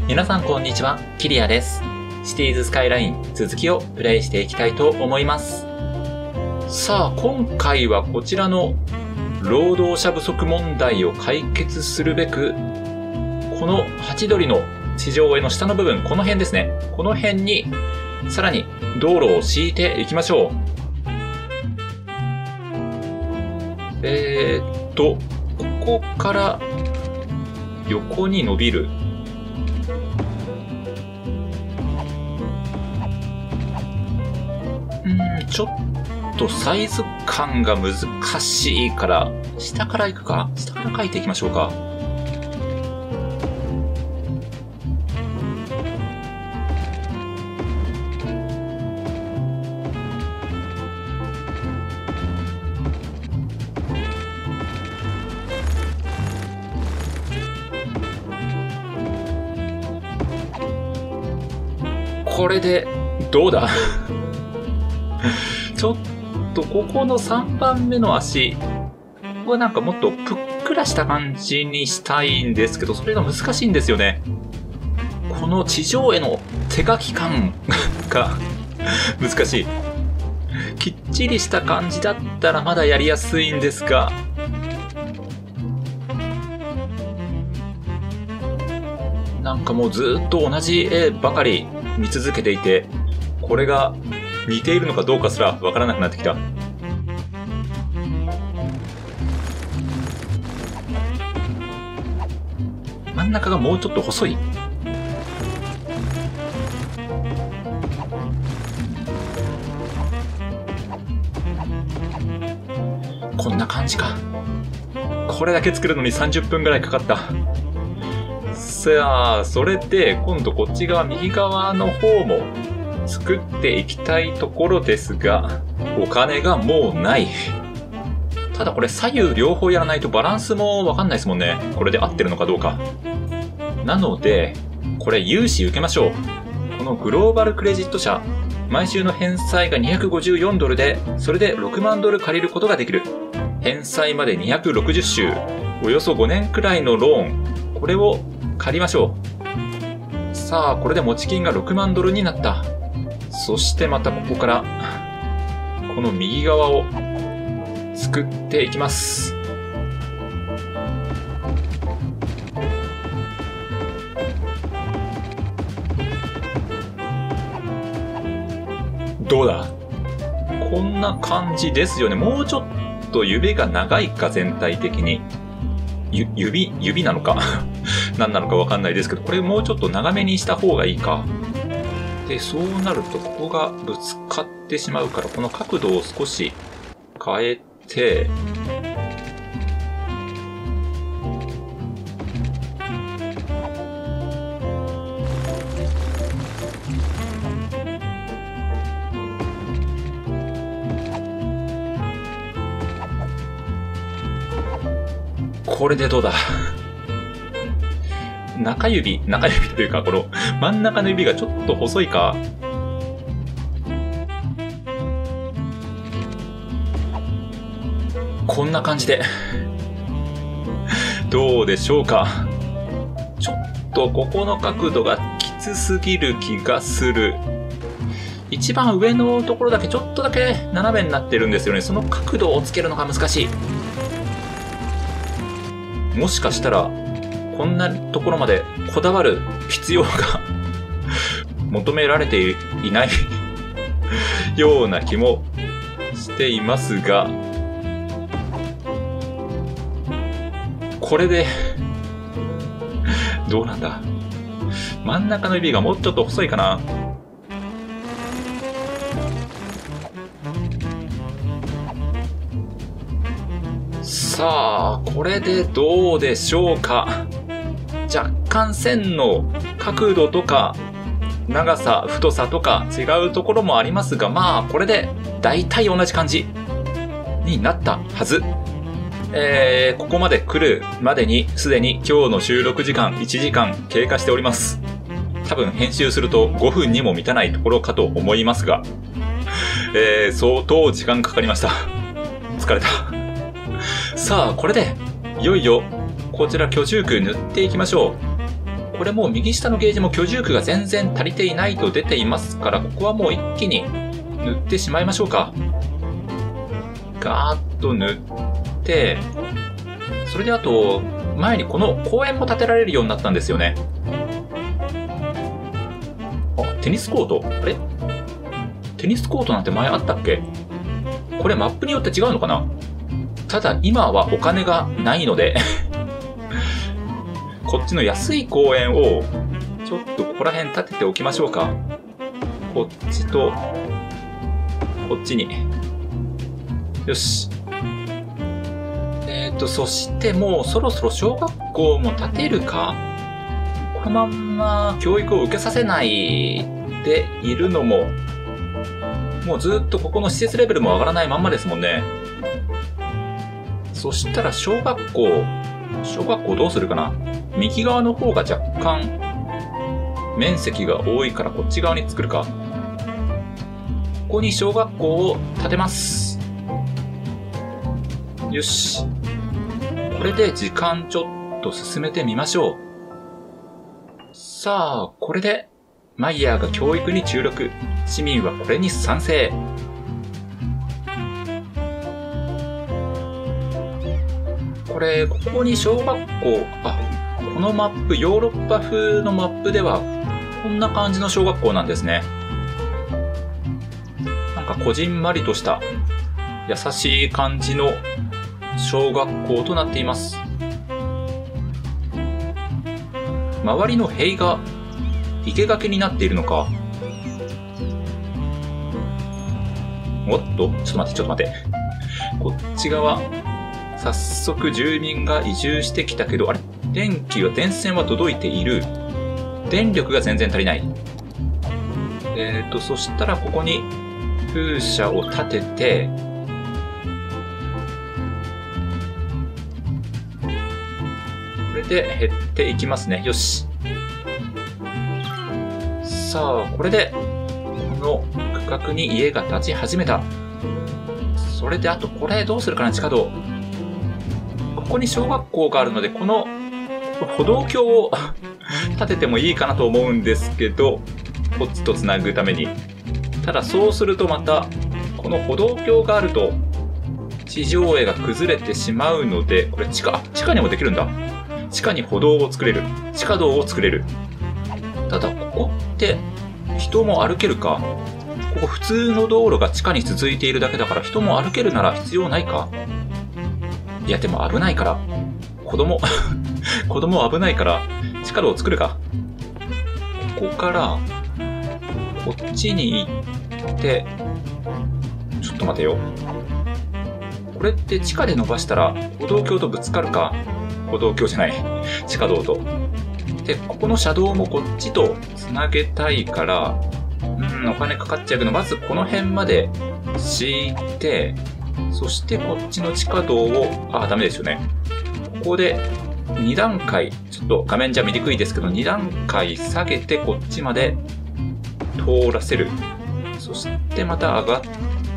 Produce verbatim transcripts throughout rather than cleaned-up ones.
皆さんこんにちは、キリアです。シティーズスカイライン続きをプレイしていきたいと思います。さあ、今回はこちらの労働者不足問題を解決するべく、このハチドリの地上絵の下の部分、この辺ですね。この辺にさらに道路を敷いていきましょう。えーっと、ここから横に伸びる。うん、ちょっとサイズ感が難しいから、下から行くか？下から描いていきましょうか。これでどうだちょっとここのさんばんめの足はなんかもっとぷっくらした感じにしたいんですけど、それが難しいんですよね。この地上絵の手書き感が難しい。きっちりした感じだったらまだやりやすいんですが、なんかもうずっと同じ絵ばかり見続けていて、これが似ているのかどうかすらわからなくなってきた。真ん中がもうちょっと細い。こんな感じか。これだけ作るのにさんじゅっぷんぐらいかかった。さあ、それで今度こっち側右側の方も作っていきたいところですが、お金がもうない。ただこれ左右両方やらないとバランスもわかんないですもんね。これで合ってるのかどうか。なので、これ融資受けましょう。このグローバルクレジット社、毎週の返済がにひゃくごじゅうよんドルで、それでろくまんドル借りることができる。返済までにひゃくろくじゅっ週、およそごねんくらいのローン、これを借りましょう。さあ、これで持ち金がろくまんドルになった。そしてまたここから、この右側を作っていきます。どうだ？こんな感じですよね。もうちょっと指が長いか、全体的に。ゆ、指、指なのか何なのかわかんないですけど、これもうちょっと長めにした方がいいか。で、そうなるとここがぶつかってしまうから、この角度を少し変えて、これでどうだ中指、中指というか、この真ん中の指がちょっと細いか。こんな感じでどうでしょうか。ちょっとここの角度がきつすぎる気がする。一番上のところだけちょっとだけ斜めになってるんですよね。その角度をつけるのが難しい。もしかしたらこんなところまでこだわる必要が求められていないような気もしていますが、これでどうなんだ。真ん中の指がもうちょっと細いかな。さあ、これでどうでしょうか。若干線の角度とか長さ、太さとか違うところもありますが、まあこれで大体同じ感じになったはず。えー、ここまで来るまでにすでに今日の収録時間いちじかん経過しております。多分編集するとごふんにも満たないところかと思いますが、えー、相当時間かかりました。疲れた。さあ、これでいよいよこちら居住区塗っていきましょう。 これもう右下のゲージも居住区が全然足りていないと出ていますから、ここはもう一気に塗ってしまいましょうか。ガーッと塗って、それであと、前にこの公園も建てられるようになったんですよね。あ、テニスコート？あれ？テニスコートなんて前あったっけ？これマップによって違うのかな？ただ今はお金がないのでこっちの安い公園をちょっとここら辺建てておきましょうか。こっちとこっちに。よし。えっと、そしてもうそろそろ小学校も建てるか？このまんま教育を受けさせないでいるのも、もうずっとここの施設レベルも上がらないまんまですもんね。そしたら小学校、小学校どうするかな？右側の方が若干面積が多いからこっち側に作るか。ここに小学校を建てます。よし。これで時間ちょっと進めてみましょう。さあ、これでマイヤーが教育に注力。市民はこれに賛成。これ、ここに小学校、あ、このマップ、ヨーロッパ風のマップでは、こんな感じの小学校なんですね。なんかこじんまりとした優しい感じの小学校となっています。周りの塀が生け垣になっているのか。おっと、ちょっと待って、ちょっと待って。こっち側、早速住民が移住してきたけど、あれ？電気は、電線は届いている。電力が全然足りない。えーと、そしたらここに風車を立てて、これで減っていきますね。よし。さあ、これで、この区画に家が建ち始めた。それで、あとこれどうするかな、地下道。ここに小学校があるので、この歩道橋を建ててもいいかなと思うんですけど、こっちとつなぐために。ただそうするとまた、この歩道橋があると、地上絵が崩れてしまうので、これ地下、あ、地下にもできるんだ。地下に歩道を作れる。地下道を作れる。ただ、ここって、人も歩けるか？ここ普通の道路が地下に続いているだけだから、人も歩けるなら必要ないか？いや、でも危ないから。子供、子供危ないから、地下道を作るか。ここから、こっちに行って、ちょっと待てよ。これって地下で伸ばしたら、歩道橋とぶつかるか。歩道橋じゃない。地下道と。で、ここの車道もこっちとつなげたいから、うん、お金かかっちゃうけど、まずこの辺まで敷いて、そしてこっちの地下道を、あ、ダメですよね。ここでに段階、ちょっと画面じゃ見にくいですけど、に段階下げてこっちまで通らせる。そしてまた上がって、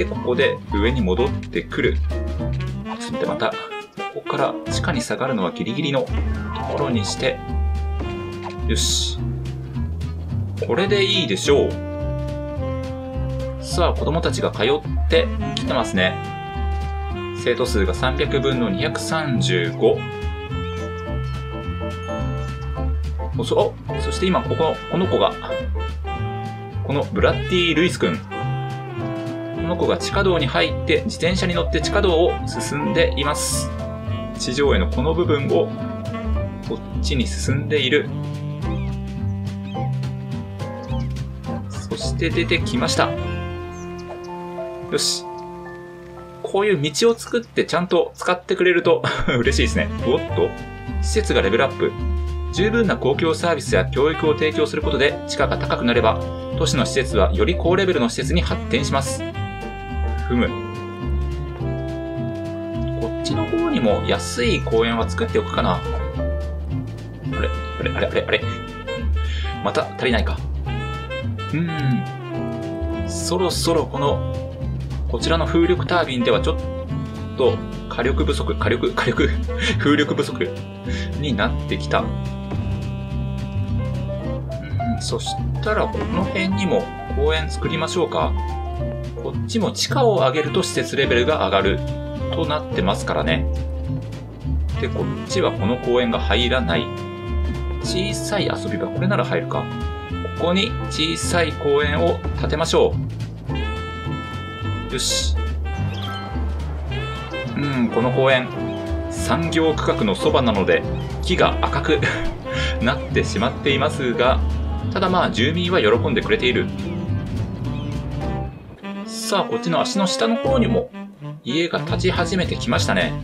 ここで上に戻ってくる。そしてまた、ここから地下に下がるのはギリギリのところにして、よし。これでいいでしょう。さあ、子供たちが通ってきてますね。生徒数がさんびゃくぶんのにひゃくさんじゅうご。おそ、そして今、ここ、この子が、このブラッディ・ルイス君。この子が地下道に入って自転車に乗って地下道を進んでいます。地上絵のこの部分をこっちに進んでいる。そして出てきました。よし。こういう道を作ってちゃんと使ってくれると嬉しいですね。おっと、施設がレベルアップ。十分な公共サービスや教育を提供することで地価が高くなれば、都市の施設はより高レベルの施設に発展します。ふむ。こっちの方にも安い公園は作っておくかな。あれあれあれあれあれまた足りないか。うーん。そろそろこの、こちらの風力タービンではちょっと火力不足、火力、火力、風力不足になってきた。 そしたら、この辺にも公園作りましょうか。こっちも地価を上げると施設レベルが上がるとなってますからね。で、こっちはこの公園が入らない。小さい遊び場、これなら入るか。ここに小さい公園を建てましょう。よし。うん、この公園、産業区画のそばなので、木が赤くなってしまっていますが、ただまあ住民は喜んでくれている。さあ、こっちの足の下の方にも家が建ち始めてきましたね。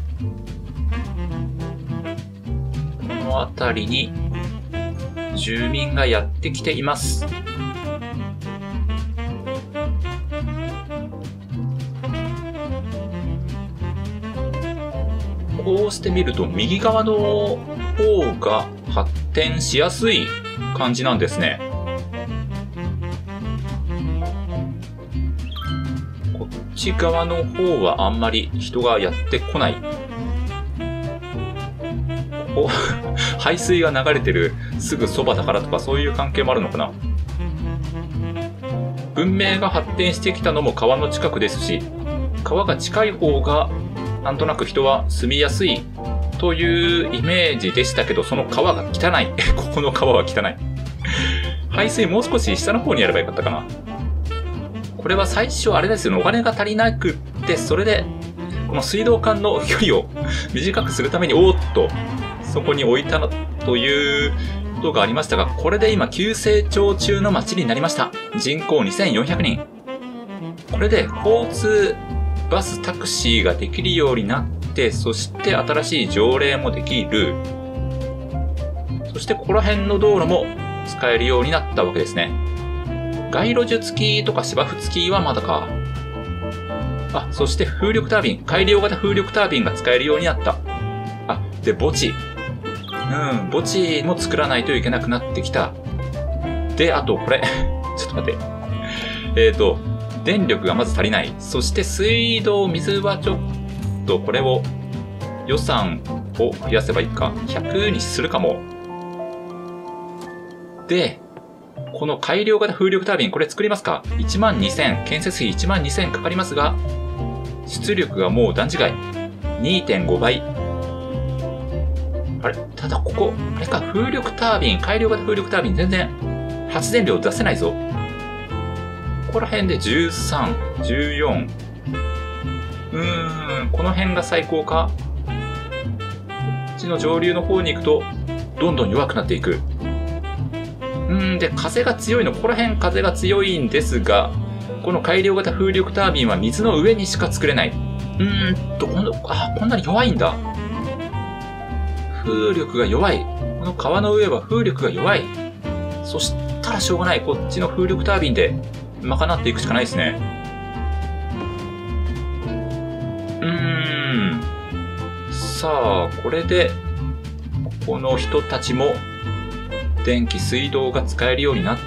この辺りに住民がやってきています。こうして見ると右側の方が発展しやすい感じなんですね。こっち側の方はあんまり人がやってこない。ここ排水が流れてるすぐそばだからとかそういう関係もあるのかな。文明が発展してきたのも川の近くですし、川が近い方がなんとなく人は住みやすいというイメージでしたけど、その川が汚い。ここの川は汚い。排水もう少し下の方にやればよかったかな。これは最初あれですよね、お金が足りなくって、それでこの水道管の距離を短くするためにおーっとそこに置いたということがありましたが、これで今急成長中の町になりました。人口にせんよんひゃくにん。これで交通バス、タクシーができるようになって、そして新しい条例もできる。そしてここら辺の道路も使えるようになったわけですね。街路樹付きとか芝生付きはまだか。あ、そして風力タービン、改良型風力タービンが使えるようになった。あ、で、墓地。うん、墓地も作らないといけなくなってきた。で、あとこれ。ちょっと待って。えーと、電力がまず足りない。そして水道、水はちょっとこれを予算を増やせばいいか。ひゃくにするかも。で、この改良型風力タービン、これ作りますか ?いちまんにせん、建設費いちまんにせんかかりますが、出力がもう段違い。にてんごばい。あれただここ、あれか、風力タービン、改良型風力タービン全然発電量出せないぞ。ここら辺でじゅうさん、じゅうよん。うーん、この辺が最高か。こっちの上流の方に行くと、どんどん弱くなっていく。うーん、で、風が強いの、ここら辺風が強いんですが、この改良型風力タービンは水の上にしか作れない。うーんと、この、あ、こんなに弱いんだ。風力が弱い。この川の上は風力が弱い。そしたらしょうがない。こっちの風力タービンで賄っていくしかないですね。うーん。さあ、これで、ここの人たちも、電気、水道が使えるようになった。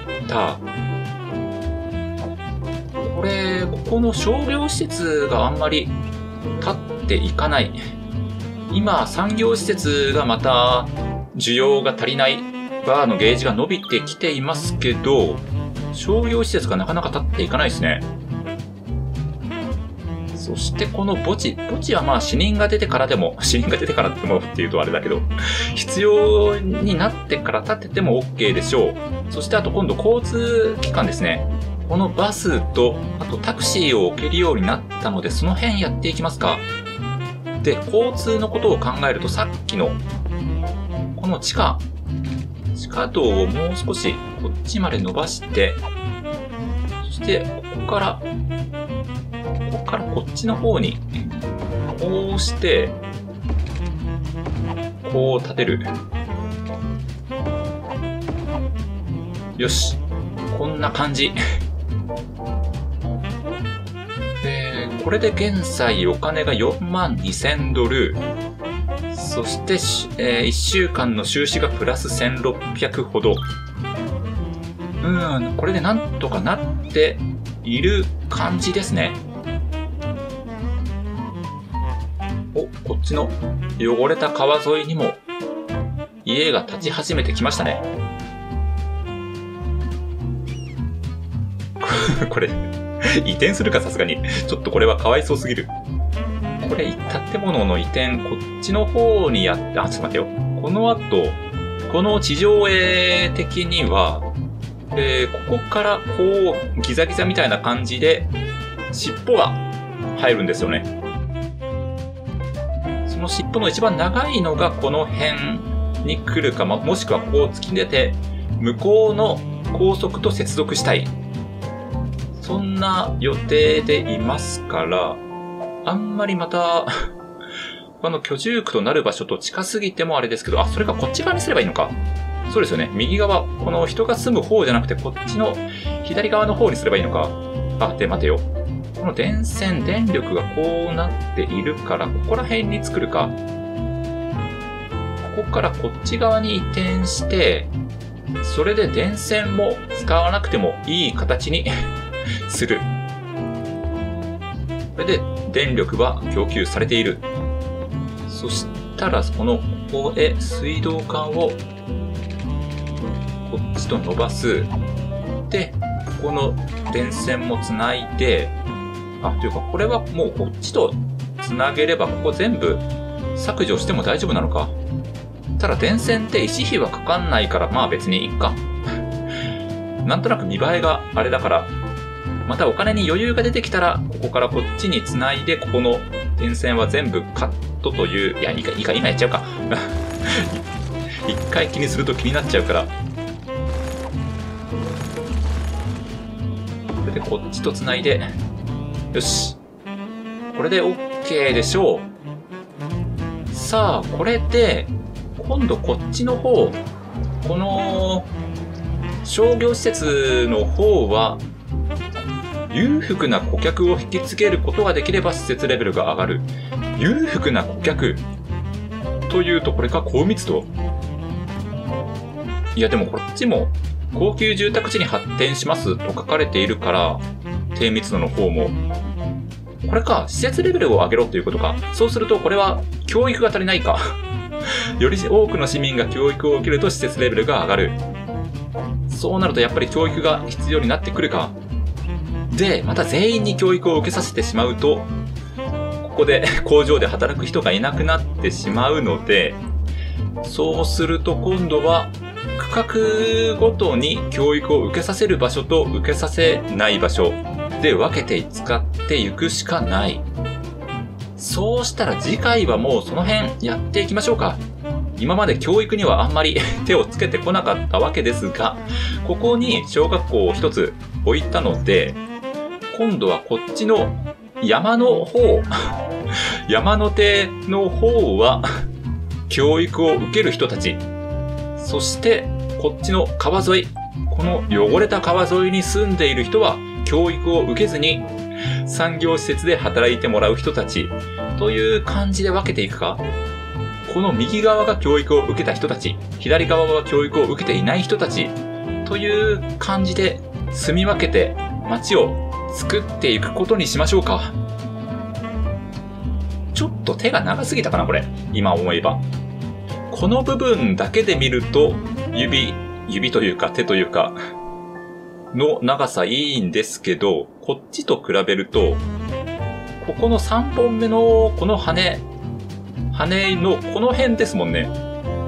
これ、ここの商業施設があんまり立っていかない。今、産業施設がまた需要が足りない。バーのゲージが伸びてきていますけど、商業施設がなかなか立っていかないですね。そしてこの墓地。墓地はまあ死人が出てからでも、死人が出てからでもっていうとあれだけど、必要になってから建てても OK でしょう。そしてあと今度交通機関ですね。このバスと、あとタクシーを置けるようになったので、その辺やっていきますか。で、交通のことを考えるとさっきの、この地下、地下道をもう少しこっちまで伸ばして、そしてここから、ここからこっちの方に、こうして、こう立てる。よし。こんな感じ。で、これで現在お金がよんまんにせんドル。そして、えー、いっしゅうかんの収支がプラスせんろっぴゃくほど。うん、これでなんとかなっている感じですね。お、こっちの汚れた川沿いにも家が建ち始めてきましたね。 これ、移転するかさすがに。ちょっとこれはかわいそうすぎる。これ、建物の移転、こっちの方にやって、あ、ちょっと待ってよ。この後、この地上絵的には、えー、ここからこう、ギザギザみたいな感じで、尻尾が入るんですよね。その尻尾の一番長いのがこの辺に来るか、ま、もしくはこう突き出て、向こうの高速と接続したい。そんな予定でいますから、あんまりまた、あの居住区となる場所と近すぎてもあれですけど、あ、それかこっち側にすればいいのか。そうですよね。右側、この人が住む方じゃなくて、こっちの左側の方にすればいいのか。あ、で、待てよ。この電線、電力がこうなっているから、ここら辺に作るか。ここからこっち側に移転して、それで電線も使わなくてもいい形にする。これで電力は供給されている。そしたら、この、ここへ水道管を、こっちと伸ばす。で、ここの電線もつないで、あ、というか、これはもうこっちとつなげれば、ここ全部削除しても大丈夫なのか。ただ電線って維持費はかかんないから、まあ別にいいか。なんとなく見栄えがあれだから、またお金に余裕が出てきたら、ここからこっちにつないで、ここの電線は全部カットという、いや、いいか、いいか、今やっちゃうか。一回気にすると気になっちゃうから。これでこっちとつないで、よし。これで OK でしょう。さあ、これで、今度こっちの方、この、商業施設の方は、裕福な顧客を引きつけることができれば施設レベルが上がる。裕福な顧客というとこれか高密度。いやでもこっちも高級住宅地に発展しますと書かれているから、低密度の方も。これか、施設レベルを上げろということか。そうするとこれは教育が足りないか。より多くの市民が教育を受けると施設レベルが上がる。そうなるとやっぱり教育が必要になってくるか。で、また全員に教育を受けさせてしまうと、ここで工場で働く人がいなくなってしまうので、そうすると今度は区画ごとに教育を受けさせる場所と受けさせない場所で分けて使っていくしかない。そうしたら次回はもうその辺やっていきましょうか。今まで教育にはあんまり手をつけてこなかったわけですが、ここに小学校を一つ置いたので、今度はこっちの山の方、山の手の方は教育を受ける人たち、そしてこっちの川沿い、この汚れた川沿いに住んでいる人は教育を受けずに産業施設で働いてもらう人たちという感じで分けていくか。この右側が教育を受けた人たち、左側は教育を受けていない人たちという感じで住み分けて街を作っていくことにしましょうか。ちょっと手が長すぎたかなこれ。今思えば。この部分だけで見ると指、指というか手というかの長さいいんですけど、こっちと比べると、ここのさんぼんめのこの羽、羽のこの辺ですもんね。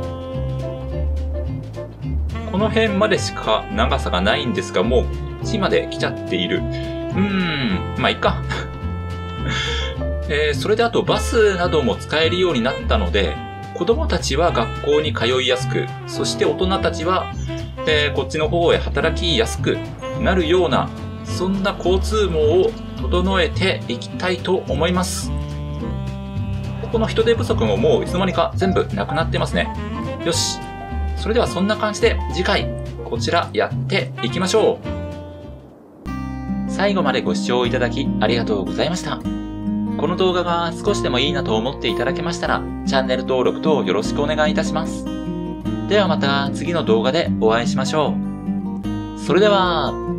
この辺までしか長さがないんですが、もうこっちまで来ちゃっている。うーん、まあいいか。えー、それであとバスなども使えるようになったので、子供たちは学校に通いやすく、そして大人たちは、えー、こっちの方へ働きやすくなるような、そんな交通網を整えていきたいと思います。ここの人手不足ももういつの間にか全部なくなってますね。よし。それではそんな感じで次回こちらやっていきましょう。最後までご視聴いただきありがとうございました。この動画が少しでもいいなと思っていただけましたら、チャンネル登録とよろしくお願いいたします。ではまた次の動画でお会いしましょう。それでは。